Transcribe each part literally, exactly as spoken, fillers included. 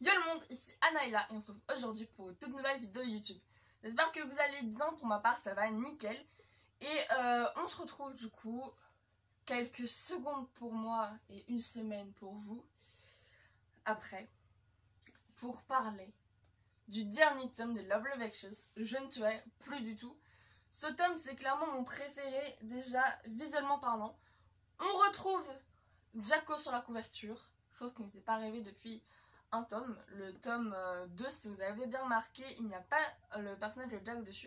Yo le monde, ici Anaïla et on se retrouve aujourd'hui pour une toute nouvelle vidéo YouTube. J'espère que vous allez bien, pour ma part ça va nickel. Et euh, on se retrouve du coup quelques secondes pour moi et une semaine pour vous après pour parler du dernier tome de Love Lovecious, Je ne tuerai plus du tout. Ce tome c'est clairement mon préféré déjà visuellement parlant. On retrouve Jaco sur la couverture, chose qui n'était pas arrivée depuis un tome. Le tome deux, si vous avez bien remarqué, il n'y a pas le personnage de Jack dessus.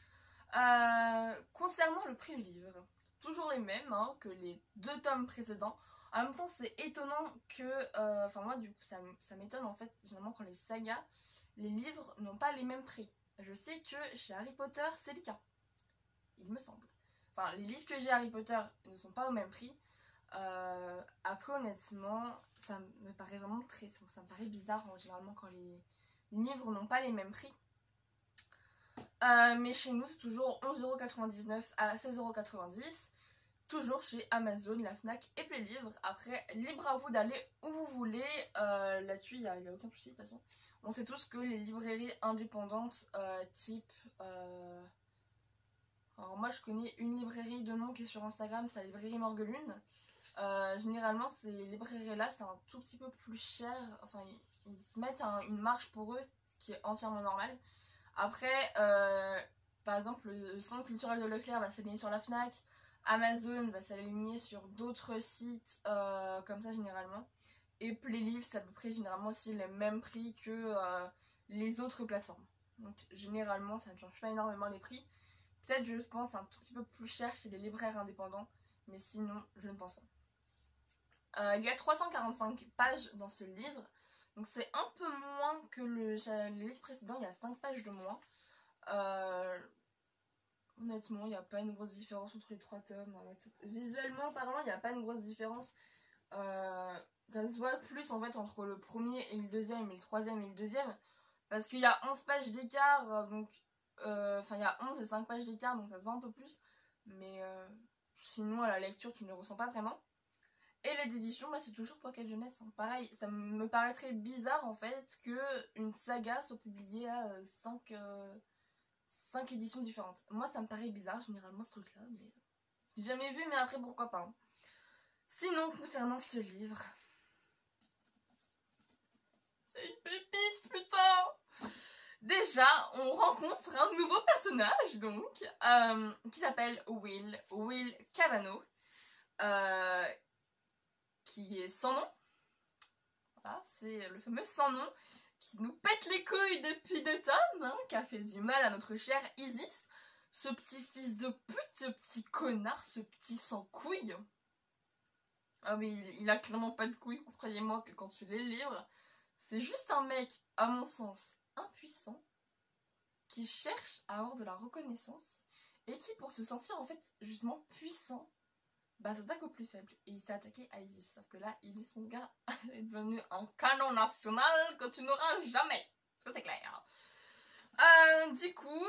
Euh, concernant le prix du livre, toujours les mêmes hein, que les deux tomes précédents. En même temps c'est étonnant que, euh, enfin moi du coup ça, ça m'étonne en fait, généralement quand les sagas, les livres n'ont pas les mêmes prix. Je sais que chez Harry Potter c'est le cas, il me semble. Enfin les livres que j'ai Harry Potter ne sont pas au même prix. Euh, après honnêtement ça me paraît vraiment très, ça me paraît bizarre hein, généralement quand les livres n'ont pas les mêmes prix. Euh, mais chez nous c'est toujours onze euros quatre-vingt-dix-neuf à seize euros quatre-vingt-dix, toujours chez Amazon, la Fnac et Playlivre. Après libre à vous d'aller où vous voulez, euh, là-dessus il n'y a, a aucun souci de toute façon. On sait tous que les librairies indépendantes euh, type euh... alors moi je connais une librairie de nom qui est sur Instagram, c'est la librairie Morgelune. Euh, généralement ces librairies là c'est un tout petit peu plus cher, enfin ils, ils se mettent un, une marge pour eux, ce qui est entièrement normal. Après euh, par exemple le centre culturel de Leclerc va s'aligner sur la Fnac, Amazon va s'aligner sur d'autres sites euh, comme ça généralement, et Playlivre c'est à peu près généralement aussi les mêmes prix que euh, les autres plateformes. Donc généralement ça ne change pas énormément les prix, peut-être je pense un tout petit peu plus cher chez les libraires indépendants, mais sinon je ne pense pas. Euh, il y a trois cent quarante-cinq pages dans ce livre, donc c'est un peu moins que le, le livre précédent, il y a cinq pages de moins. Euh, honnêtement, il n'y a pas une grosse différence entre les trois tomes. Visuellement parlant, il n'y a pas une grosse différence. Euh, ça se voit plus en fait entre le premier et le deuxième, et le troisième et le deuxième, parce qu'il y a onze pages d'écart, donc euh, enfin il y a onze et cinq pages d'écart, donc ça se voit un peu plus, mais euh, sinon à la lecture tu ne le ressens pas vraiment. Et l'aide d'édition, bah, c'est toujours Pocket Jeunesse. Hein. Pareil, ça me paraîtrait bizarre en fait qu'une saga soit publiée à euh, cinq, euh, cinq éditions différentes. Moi, ça me paraît bizarre généralement ce truc-là, mais j'ai jamais vu, mais après pourquoi pas. Hein. Sinon, concernant ce livre, c'est une pépite, putain! Déjà, on rencontre un nouveau personnage, donc, euh, qui s'appelle Will, Will Cavano. Euh, qui est sans nom. Voilà, c'est le fameux sans nom qui nous pète les couilles depuis deux tomes, hein, qui a fait du mal à notre chère Isis, ce petit fils de pute, ce petit connard, ce petit sans couilles. Ah mais il, il a clairement pas de couilles, croyez-moi que quand tu les livres, c'est juste un mec, à mon sens, impuissant, qui cherche à avoir de la reconnaissance, et qui, pour se sentir en fait justement puissant, bah s'attaque au plus faible, et il s'est attaqué à Isis. Sauf que là, Isis, mon gars, est devenu un canon national que tu n'auras jamais. C'est clair. Euh, du coup,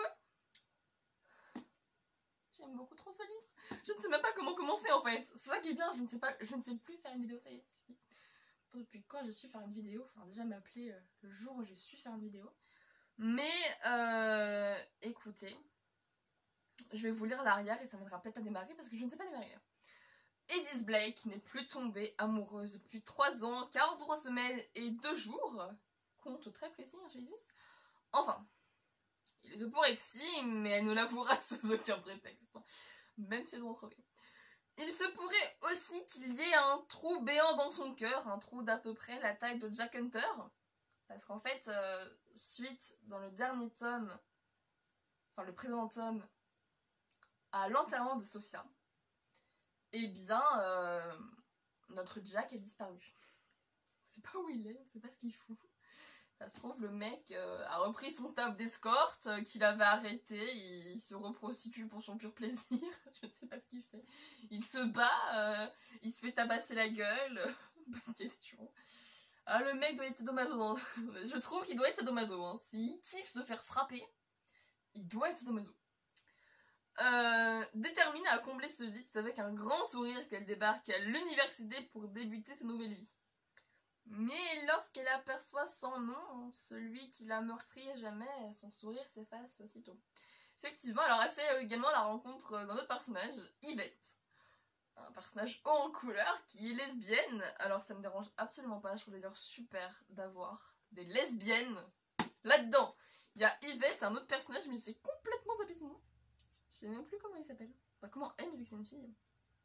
j'aime beaucoup trop ce livre. Je ne sais même pas comment commencer en fait. C'est ça qui est bien, je ne sais pas, je ne sais plus faire une vidéo, ça y est, c'est fini. Depuis quand je suis faire une vidéo, enfin déjà m'appeler euh, le jour où je suis faire une vidéo. Mais, euh, écoutez, je vais vous lire l'arrière et ça m'aidera peut-être à démarrer parce que je ne sais pas démarrer. Isis Blake n'est plus tombée amoureuse depuis trois ans, quarante-trois semaines et deux jours. Compte très précis hein, chez Isis. Enfin, il se pourrait que si, mais elle ne l'avouera sous aucun prétexte. Même si elle doit en crever. Il se pourrait aussi qu'il y ait un trou béant dans son cœur, un trou d'à peu près la taille de Jack Hunter. Parce qu'en fait, euh, suite dans le dernier tome, enfin le présent tome, à l'enterrement de Sophia, eh bien, euh, notre Jack a disparu. C'est pas où il est, on sait pas ce qu'il fout. Ça se trouve, le mec euh, a repris son taf d'escorte euh, qu'il avait arrêté, il, il se reprostitue pour son pur plaisir, je ne sais pas ce qu'il fait. Il se bat, euh, il se fait tabasser la gueule, bonne question. Ah, le mec doit être sadomaso, dans... je trouve qu'il doit être sadomaso, hein. S'il kiffe se faire frapper, il doit être sadomaso. Euh, déterminée à combler ce vide, c'est avec un grand sourire qu'elle débarque à l'université pour débuter sa nouvelle vie. Mais lorsqu'elle aperçoit son nom, celui qui l'a meurtri à jamais, son sourire s'efface aussitôt. Effectivement, alors elle fait également la rencontre d'un autre personnage, Yvette. Un personnage haut en couleur qui est lesbienne. Alors ça me dérange absolument pas, je trouve d'ailleurs super d'avoir des lesbiennes là-dedans. Il y a Yvette, un autre personnage, mais j'ai complètement zappé son nom. Je sais même plus comment il s'appelle. Enfin, comment elle, vu que c'est une fille.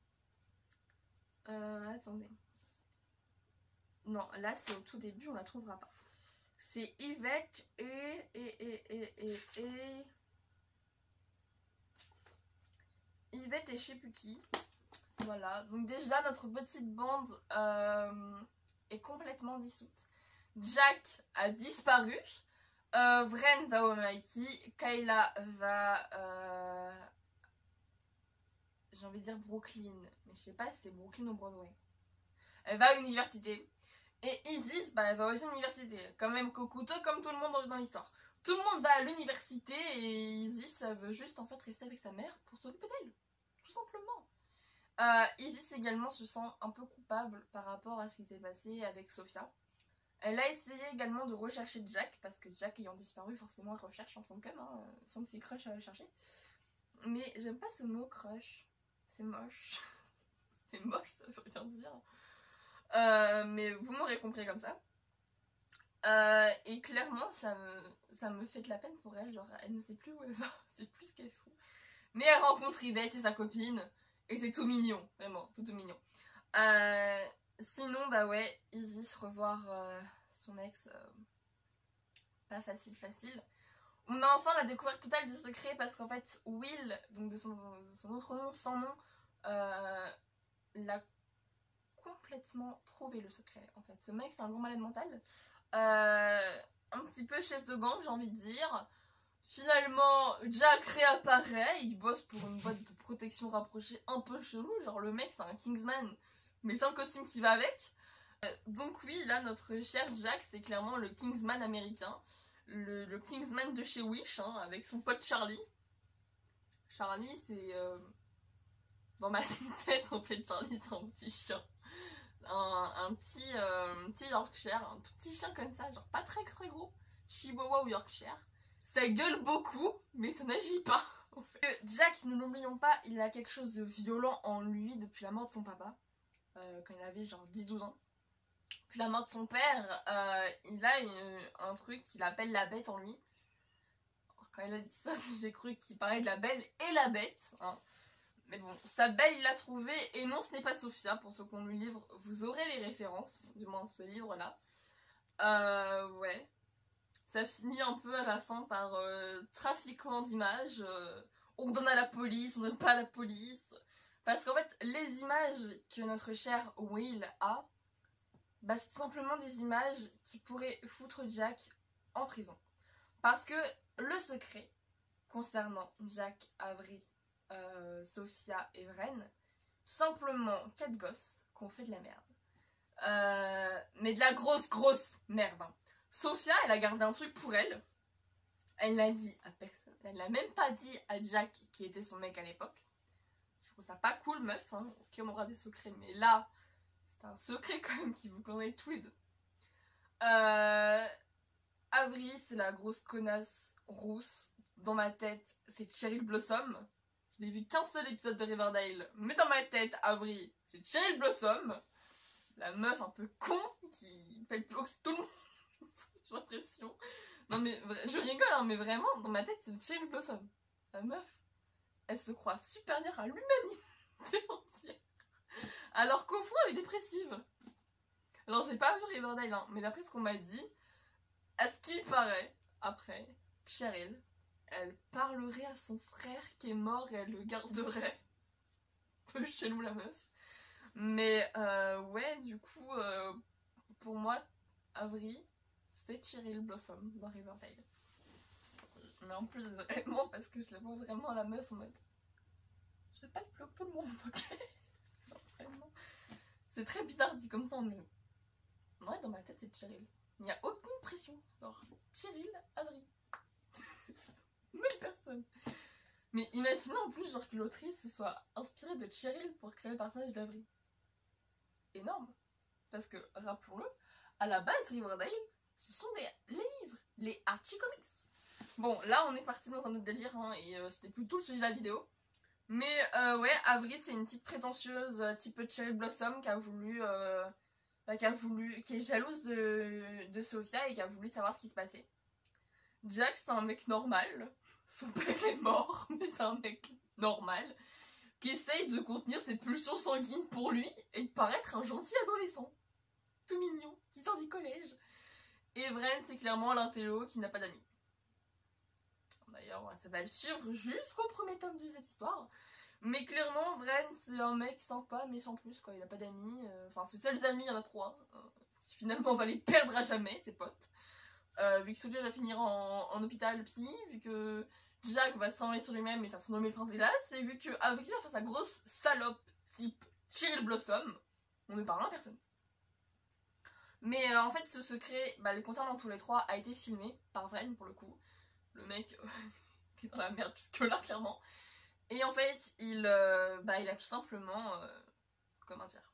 Euh, attendez. Non, là c'est au tout début, on la trouvera pas. C'est Yvette et... et... et... et... et... et... Yvette et je sais plus qui. Voilà, donc déjà notre petite bande euh, est complètement dissoute. Jack a disparu. Euh, Vren va au M I T. Kayla va... Euh, j'ai envie de dire Brooklyn. Mais je sais pas si c'est Brooklyn ou Broadway. Elle va à l'université. Et Isis, bah, elle va aussi à l'université. Quand même Kokuto, comme tout le monde dans l'histoire. Tout le monde va à l'université et Isis, elle veut juste en fait rester avec sa mère pour s'occuper d'elle. Tout simplement. Euh, Isis également se sent un peu coupable par rapport à ce qui s'est passé avec Sophia. Elle a essayé également de rechercher Jack, parce que Jack ayant disparu, forcément elle recherche en son cum, hein, son petit crush à la chercher. Mais j'aime pas ce mot crush, c'est moche. C'est moche, ça veut rien dire. Euh, mais vous m'aurez compris comme ça. Euh, et clairement, ça me, ça me fait de la peine pour elle, genre elle ne sait plus où elle va, c'est plus ce qu'elle fout. Mais elle rencontre Yvette et sa copine. Et c'est tout mignon, vraiment, tout, tout mignon. Euh, sinon, bah ouais, Isis revoir euh, son ex, euh, pas facile, facile. On a enfin la découverte totale du secret parce qu'en fait, Will, donc de son, de son autre nom, sans nom, euh, l'a complètement trouvé le secret, en fait. Ce mec, c'est un gros malade mental. Euh, un petit peu chef de gang, j'ai envie de dire. Finalement, Jack réapparaît, il bosse pour une boîte de protection rapprochée un peu chelou, genre le mec c'est un Kingsman, mais sans le costume qui va avec. Euh, donc oui, là notre cher Jack c'est clairement le Kingsman américain, le, le Kingsman de chez Wish, hein, avec son pote Charlie. Charlie c'est... Euh... Dans ma tête en fait Charlie c'est un petit chien. Un, un, petit, euh, un petit Yorkshire, un tout petit chien comme ça, genre pas très très gros, Chihuahua ou Yorkshire. Ça gueule beaucoup, mais ça n'agit pas. En fait. Jack, ne l'oublions pas, il a quelque chose de violent en lui depuis la mort de son papa, euh, quand il avait genre dix douze ans. Puis la mort de son père, euh, il a une, un truc qu'il appelle la bête en lui. Alors, quand il a dit ça, j'ai cru qu'il parlait de la belle et la bête. Hein. Mais bon, sa belle, il l'a trouvée, et non, ce n'est pas Sophia, pour ceux qu'on lui livre, vous aurez les références, du moins ce livre-là. Euh, ouais. Ça finit un peu à la fin par euh, trafiquant d'images, euh, on donne à la police, on donne pas à la police. Parce qu'en fait, les images que notre cher Will a, bah, c'est tout simplement des images qui pourraient foutre Jack en prison. Parce que le secret concernant Jack, Avery, euh, Sophia et Vren, tout simplement quatre gosses qui ont fait de la merde. Euh, mais de la grosse grosse merde. Hein. Sophia, elle a gardé un truc pour elle. Elle l'a dit à personne. Elle l'a même pas dit à Jack, qui était son mec à l'époque. Je trouve ça pas cool, meuf. Hein. Ok, on aura des secrets, mais là, c'est un secret quand même qui vous connaît tous les deux. Euh... Avery, c'est la grosse connasse rousse. Dans ma tête, c'est Cheryl Blossom. Je n'ai vu qu'un seul épisode de Riverdale, mais dans ma tête, Avery, c'est Cheryl Blossom. La meuf un peu con qui fait le plus tout le monde. J'ai l'impression. Non mais je rigole hein, mais vraiment dans ma tête c'est Cheryl Blossom. La meuf, elle se croit supérieure à l'humanité entière. Alors qu'au fond elle est dépressive. Alors j'ai pas vu Riverdale hein, mais d'après ce qu'on m'a dit, à ce qui paraît, après, Cheryl, elle parlerait à son frère qui est mort et elle le garderait. Un peu chelou la meuf. Mais euh, ouais, du coup, euh, pour moi, Avery, c'était Cheryl Blossom dans Riverdale. Mais en plus, vraiment, parce que je la vois vraiment à la meuf en mode je vais pas le bloquer tout le monde, ok. Genre vraiment. C'est très bizarre dit comme ça, mais ouais, dans ma tête, c'est Cheryl. Il n'y a aucune pression. Genre, Cheryl, Avery. Même personne. Mais imaginez en plus genre que l'autrice se soit inspirée de Cheryl pour créer le personnage d'Avery. Énorme. Parce que, rappelons-le, à la base, Riverdale, ce sont des les livres, les Archie Comics. Bon, là, on est parti dans un autre délire, hein, et euh, c'était plutôt le sujet de la vidéo. Mais euh, ouais, Avery, c'est une petite prétentieuse euh, type Cherry Blossom qui a voulu, euh, bah, qui a voulu, qui est jalouse de, de Sophia et qui a voulu savoir ce qui se passait. Jack, c'est un mec normal. Son père est mort, mais c'est un mec normal qui essaye de contenir ses pulsions sanguines pour lui et de paraître un gentil adolescent. Tout mignon, qui sort du collège. Et Vren, c'est clairement l'intello qui n'a pas d'amis. D'ailleurs, ça va le suivre jusqu'au premier tome de cette histoire. Mais clairement, Vren, c'est un mec sympa, mais sans plus, quoi. Il n'a pas d'amis. Euh... Enfin, ses seuls amis, il y en a trois. Euh, finalement, on va les perdre à jamais, ses potes. Euh, vu que Sophia va finir en, en hôpital psy, vu que Jack va s'enlever sur lui-même et ça se nommer le prince des glaces, et vu qu'avec lui, il va faire sa grosse salope type Cheryl Blossom, on ne parle à personne. Mais euh, en fait, ce secret, bah, les concernant tous les trois, a été filmé par Vren pour le coup. Le mec euh, qui est dans la merde jusque là, clairement. Et en fait, il, euh, bah, il a tout simplement, euh, comment dire,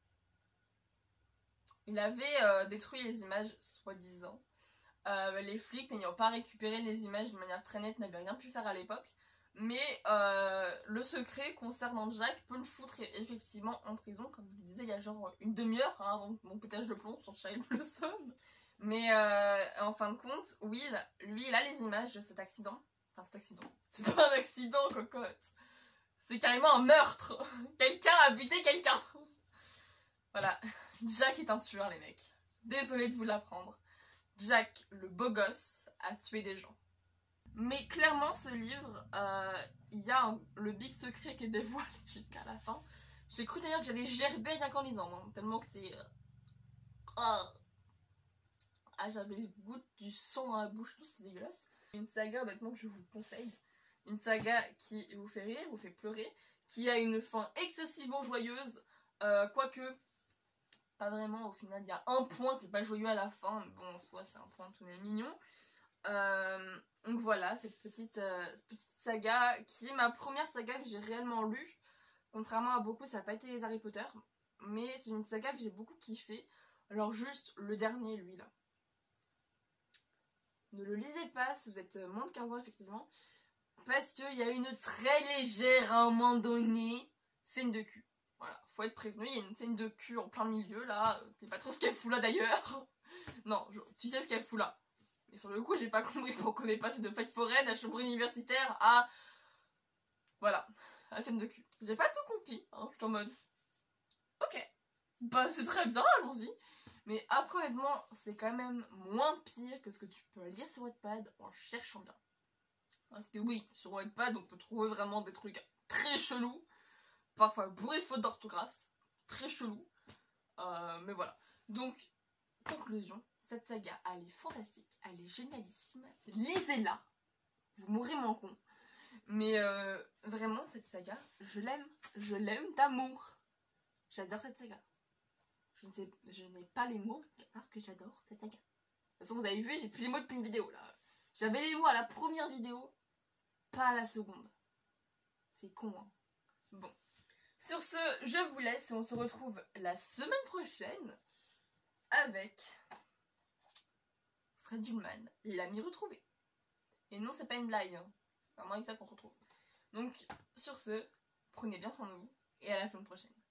il avait euh, détruit les images, soi-disant. Euh, les flics n'ayant pas récupéré les images de manière très nette n'avaient rien pu faire à l'époque. Mais euh, le secret concernant Jack peut le foutre effectivement en prison. Comme je vous disais, il y a genre une demi-heure hein, avant mon pétage de plomb sur Cheryl Blossom. Mais euh, en fin de compte, Will, lui, il a les images de cet accident. Enfin, cet accident. C'est pas un accident, cocotte. C'est carrément un meurtre. Quelqu'un a buté quelqu'un. Voilà. Jack est un tueur, les mecs. Désolée de vous l'apprendre. Jack, le beau gosse, a tué des gens. Mais clairement, ce livre, euh, il y a un, le big secret qui est dévoilé jusqu'à la fin. J'ai cru d'ailleurs que j'allais gerber rien qu'en lisant, hein, tellement que c'est... Euh... Oh. Ah, j'avais le goût du sang dans la bouche, tout, c'est dégueulasse. Une saga, honnêtement, que je vous conseille. Une saga qui vous fait rire, vous fait pleurer, qui a une fin excessivement joyeuse, euh, quoique... Pas vraiment, au final, il y a un point qui n'est pas joyeux à la fin, mais bon, en soi, c'est un point tout n'est mignon. Euh, donc voilà, cette petite, euh, cette petite saga qui est ma première saga que j'ai réellement lue. Contrairement à beaucoup, ça n'a pas été les Harry Potter, mais c'est une saga que j'ai beaucoup kiffé. Alors juste le dernier, lui là. Ne le lisez pas si vous êtes moins de quinze ans, effectivement, parce qu'il y a une très légère, à un moment donné, scène de cul. Voilà, faut être prévenu, il y a une scène de cul en plein milieu, là. T'es pas trop ce qu'elle fout là, d'ailleurs. Non, je, tu sais ce qu'elle fout là. Mais sur le coup, j'ai pas compris pourquoi on est passé de fête foraine à chambre universitaire à... Voilà, à la scène de cul. J'ai pas tout compris, hein, je suis en mode... Ok, bah c'est très bien, allons-y. Mais après, honnêtement, c'est quand même moins pire que ce que tu peux lire sur Wattpad en cherchant bien. Parce que oui, sur Wattpad, on peut trouver vraiment des trucs très chelous. Parfois bourré de fautes d'orthographe, très chelou, euh, mais voilà. Donc, conclusion, cette saga, elle est fantastique, elle est génialissime, lisez-la, vous mourrez mon con. Mais euh, vraiment, cette saga, je l'aime, je l'aime d'amour. J'adore cette saga. Je ne sais, je n'ai pas les mots, alors que j'adore cette saga. De toute façon, vous avez vu, j'ai plus les mots depuis une vidéo, là. J'avais les mots à la première vidéo, pas à la seconde. C'est con, hein. Bon. Sur ce, je vous laisse et on se retrouve la semaine prochaine avec Fred Ullman, l'ami retrouvé. Et non, c'est pas une blague, hein. C'est vraiment avec ça qu'on se retrouve. Donc, sur ce, prenez bien soin de vous et à la semaine prochaine.